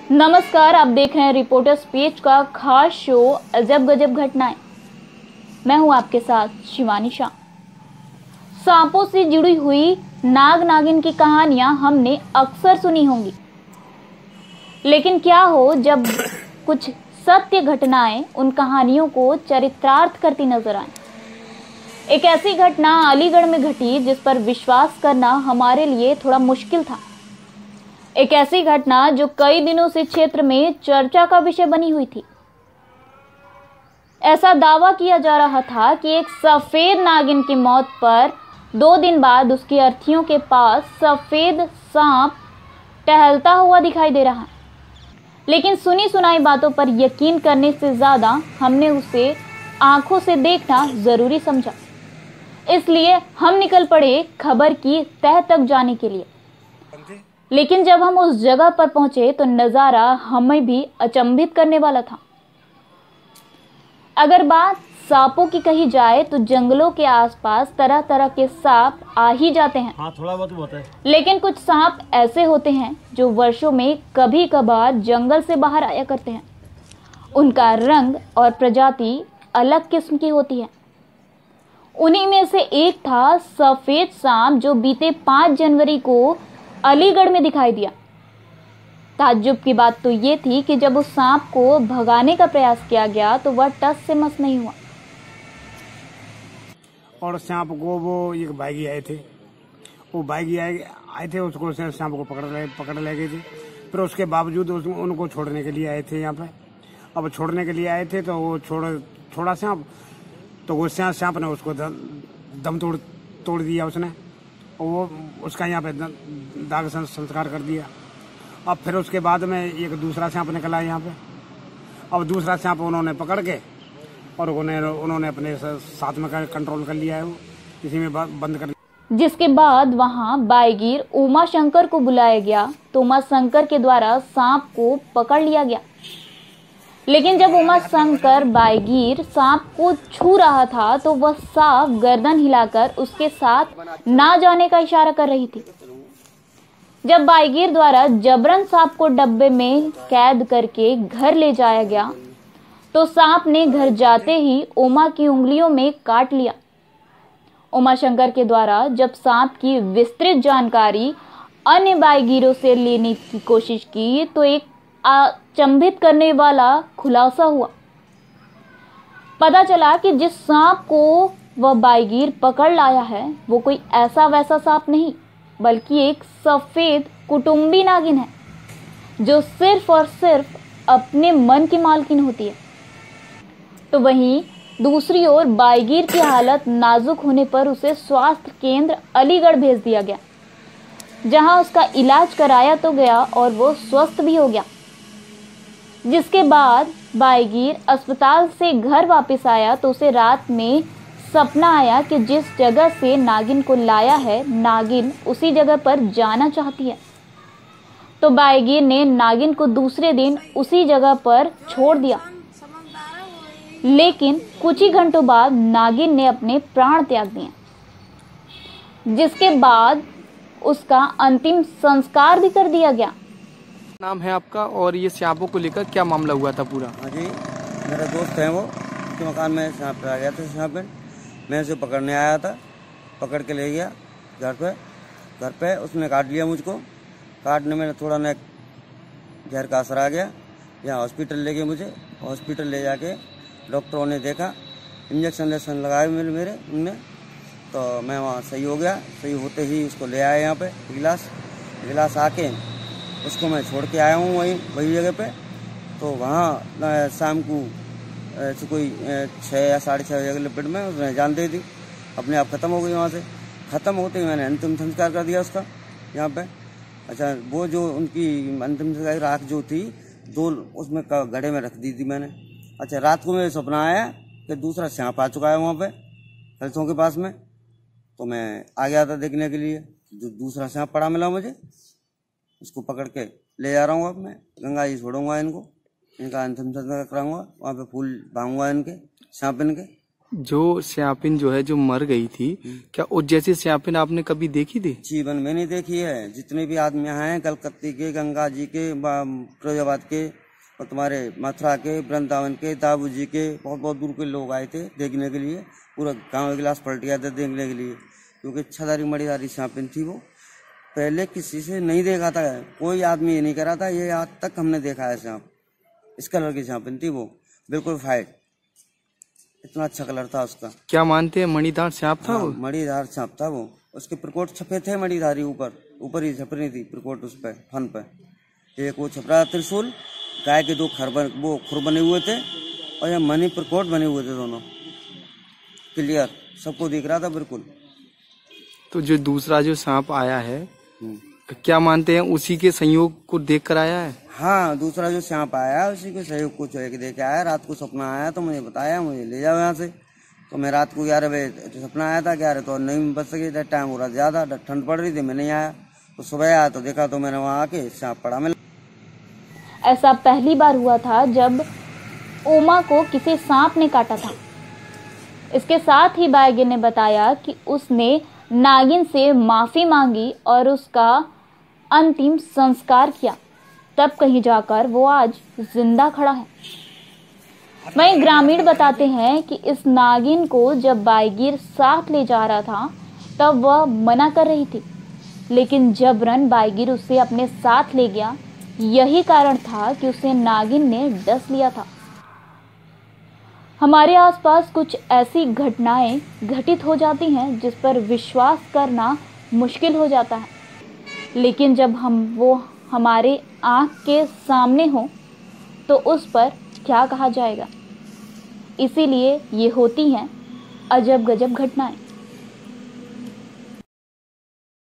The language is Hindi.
नमस्कार, आप देख रहे हैं रिपोर्टर्स पेज का खास शो अजब गजब घटनाएं। मैं हूं आपके साथ शिवानी शाह। सांपों से जुड़ी हुई नाग नागिन की कहानियां हमने अक्सर सुनी होंगी, लेकिन क्या हो जब कुछ सत्य घटनाएं उन कहानियों को चरितार्थ करती नजर आए। एक ऐसी घटना अलीगढ़ में घटी जिस पर विश्वास करना हमारे लिए थोड़ा मुश्किल था। एक ऐसी घटना जो कई दिनों से क्षेत्र में चर्चा का विषय बनी हुई थी। ऐसा दावा किया जा रहा था कि एक सफेद नागिन की मौत पर 2 दिन बाद उसकी अर्थियों के पास सफेद सांप टहलता हुआ दिखाई दे रहा है। लेकिन सुनी सुनाई बातों पर यकीन करने से ज्यादा हमने उसे आंखों से देखना जरूरी समझा। इसलिए हम निकल पड़े खबर की तह तक जाने के लिए। लेकिन जब हम उस जगह पर पहुंचे तो नजारा हमें भी अचंभित करने वाला था। अगर बात सांपों की कही जाए तो जंगलों के आसपास तरह तरह के सांप आ ही जाते हैं। हाँ, थोड़ा बहुत है। लेकिन कुछ सांप ऐसे होते हैं जो वर्षों में कभी कभार जंगल से बाहर आया करते हैं। उनका रंग और प्रजाति अलग किस्म की होती है। उन्हीं में से एक था सफेद सांप जो बीते 5 जनवरी को अलीगढ़ में दिखाई दिया। ताज्जुब की बात तो ये थी कि जब उस सांप को भगाने का प्रयास किया गया तो वह टस से मस नहीं हुआ। और सांप को वो एक बागी आए थे, वो बागी आए थे, उसको सांप को पकड़ ले गए थे। फिर उसके बावजूद उनको छोड़ने के लिए आए थे यहाँ पे। अब छोड़ने के लिए आए थे तो वो छोड़ा सांप, तो वो सांप ने उसको दम तोड़ दिया उसने। वो उसका यहाँ पे दाग संस्कार कर दिया। अब फिर उसके बाद में एक दूसरा सांप निकला यहाँ पे। अब दूसरा सांप उन्होंने पकड़ के और उन्होंने अपने साथ में कंट्रोल कर लिया है, वो इसी में बंद कर। जिसके बाद वहां बाईगीर उमा शंकर को बुलाया गया तो उमा शंकर के द्वारा सांप को पकड़ लिया गया। लेकिन जब उमा शंकर बाईगीर सांप को छू रहा था तो वह सांप गर्दन हिलाकर उसके साथ ना जाने का इशारा कर रही थी। जब बाईगीर द्वारा जबरन सांप को डब्बे में कैद करके घर ले जाया गया तो सांप ने घर जाते ही उमा की उंगलियों में काट लिया। उमा शंकर के द्वारा जब सांप की विस्तृत जानकारी अन्य बाईगीरों से लेने की कोशिश की तो एक अचंभित करने वाला खुलासा हुआ। पता चला कि जिस सांप को वह बाईगीर पकड़ लाया है वो कोई ऐसा वैसा सांप नहीं, बल्कि एक सफेद कुटुंबी नागिन है जो सिर्फ और सिर्फ अपने मन की मालकिन होती है। तो वहीं दूसरी ओर बाईगीर की हालत नाजुक होने पर उसे स्वास्थ्य केंद्र अलीगढ़ भेज दिया गया, जहां उसका इलाज कराया तो गया और वो स्वस्थ भी हो गया। जिसके बाद बाईगीर अस्पताल से घर वापस आया तो उसे रात में सपना आया कि जिस जगह से नागिन को लाया है नागिन उसी जगह पर जाना चाहती है। तो बाईगीर ने नागिन को दूसरे दिन उसी जगह पर छोड़ दिया। लेकिन कुछ ही घंटों बाद नागिन ने अपने प्राण त्याग दिए, जिसके बाद उसका अंतिम संस्कार भी कर दिया गया। नाम है आपका और ये सांपों को लेकर क्या मामला हुआ था पूरा? हाँ जी, मेरा दोस्त है वो, उसके मकान में सांप आ गया था। सांप मैं उसे पकड़ने आया था, पकड़ के ले गया घर पे उसने काट लिया मुझको। काटने में थोड़ा न जहर का असर आ गया। यहाँ हॉस्पिटल ले गए मुझे। हॉस्पिटल ले जाके डॉक्टरों ने देखा, इंजेक्शन लगाए मेरे उनने, तो मैं वहाँ सही हो गया। सही होते ही उसको ले आया यहाँ पे गिलास आके उसको मैं छोड़ के आया हूँ वही जगह पे। तो वहाँ शाम को कोई 6 या 6:30 बजे लिपिड में उसने जान दे दी, अपने आप खत्म हो गई। वहाँ से खत्म होते ही मैंने अंतिम संस्कार कर दिया उसका यहाँ पे। अच्छा, वो जो उनकी अंतिम संस्कार राख जो थी 2 उसमें घड़े में रख दी थी मैंने। अच्छा, रात को मेरे सपना आया कि दूसरा सांप आ चुका है वहाँ पे कलसों के पास में। तो मैं आ गया था देखने के लिए। जो दूसरा सांप पड़ा मिला मुझे, उसको पकड़ के ले जा रहा हूँ। अब मैं गंगा जी छोड़ूंगा इनको, इनका अंतिम संस्कार कराऊंगा। वहाँ पे फूल भांगूंगा इनके, सांप इनके, जो स्यापिन जो है जो मर गई थी, क्या उस जैसी स्यापिन आपने कभी देखी थी? जीवन में नहीं देखी है। जितने भी आदमी यहाँ हैं, कलकत्ते के, गंगा जी के, फिरोजाबाद के, और तुम्हारे मथुरा के, वृंदावन के, दाबू जी के, बहुत बहुत दूर के लोग आए थे देखने के लिए। पूरा गांव गिलास पलट गया था देखने के लिए, क्योंकि छदारी मड़ीदारी स्यापिन थी वो। पहले किसी से नहीं देखा था, कोई आदमी ये नहीं करा था, ये आज तक हमने देखा है सांप। इस कलर की स्यापिन थी वो, बिल्कुल व्हाइट, इतना अच्छा कलर था उसका। क्या मानते हैं मणिदार सांप था? वो मणिदार सांप था वो। उसके प्रकोट छपे थे मणिधारी, ऊपर ही छप रही थी प्रकोट उस पे, फन पे। एक वो छप रहा त्रिशूल, गाय के 2 खुर बने हुए थे, और ये मणि प्रकोट बने हुए थे दोनों, क्लियर सबको दिख रहा था बिल्कुल। तो जो दूसरा जो सांप आया है, क्या मानते हैं उसी के संयोग को देख कर आया है? हाँ, दूसरा जो सांप आया उसी के सहयोग को देख आया। रात को सपना आया तो मुझे बताया, मुझे ले जाओ यहाँ से। तो मैं रात को 11 बजे तो सपना आया था, 11 तो नहीं बच सके, टाइम हो रहा ज्यादा, ठंड पड़ रही थी, मैं नहीं आया। तो सुबह आया तो देखा तो मैंने वहाँ आके सांप पड़ा मिला। ऐसा पहली बार हुआ था जब उमा को किसी सांप ने काटा था। इसके साथ ही बायगिर ने बताया कि उसने नागिन से माफी मांगी और उसका अंतिम संस्कार किया, तब कहीं जाकर वो आज जिंदा खड़ा है। वहीं ग्रामीण बताते हैं कि इस नागिन को जब बायगिर साथ ले जा रहा था तब वह मना कर रही थी, लेकिन जबरन बायगिर उसे अपने साथ ले गया। यही कारण था कि उसे नागिन ने डस लिया था। हमारे आसपास कुछ ऐसी घटनाएं घटित हो जाती हैं जिस पर विश्वास करना मुश्किल हो जाता है, लेकिन जब वो हमारे आँख के सामने हो तो उस पर क्या कहा जाएगा। इसीलिए ये होती हैं अजब गजब घटनाएं।